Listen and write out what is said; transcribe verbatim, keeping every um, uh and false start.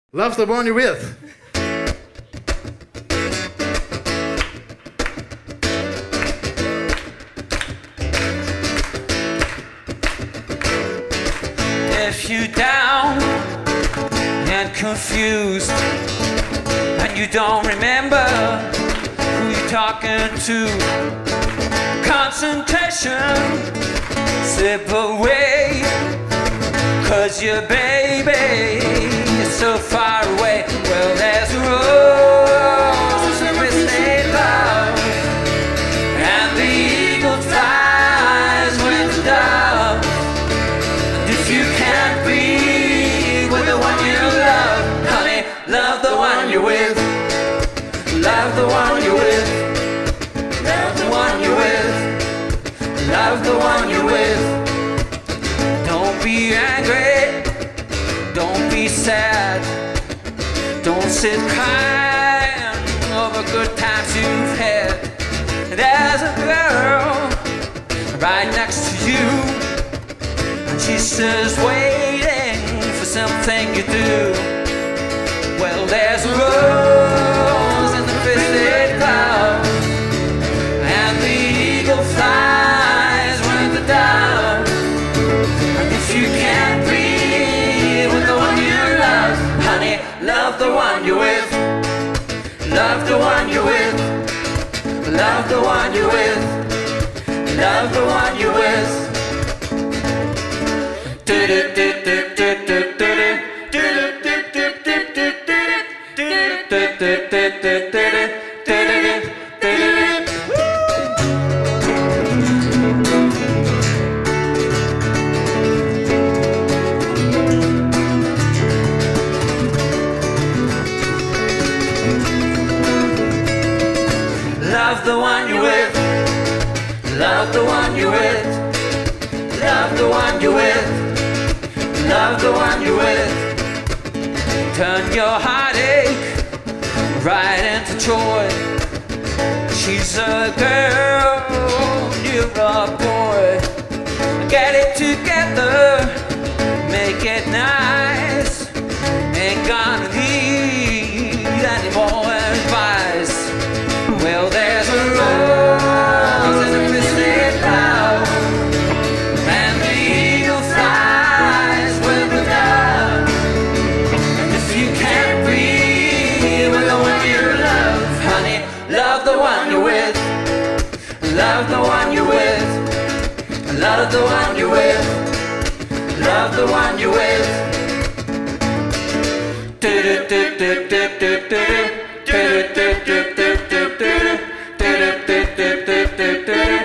Love the one you're with. If you're down and confused and you don't remember who you're talking to, concentration slip away, 'cause your baby is so far away. Well, there's a rose in the state love, and the eagle flies with the dove. And if you can't be with the one you love, honey, love the one you're with. Love the one you're with. Love the one you're with. Love the one you're with. Don't be angry, don't be sad, don't sit crying over good times you've had. There's a girl right next to you, and she's just waiting for something you do. Well, there's a rose in the fisted cloud, and the eagle flies with the dove. And if you can't be with the one you love, honey, love the one you're with. Love the one you're with. Love the one you're with. Love the one you're with. Do do do do do do do do do do do do do do do. Love the one you're with. Love the one you're with. Love the one you're with. Love the one you're with. Turn your heartache right into joy. She's a girl, you're a boy. Get it together, make it nice. Ain't gonna need any more advice. Well, there's a rose in the misty cloud, and the eagle flies with the dove. And if you can't be with the one you love, honey, love the one you're with. Love the one you're with. Love the one you're with. Love the one you're with. Do do do do do do do do do do do do do do do do do do do do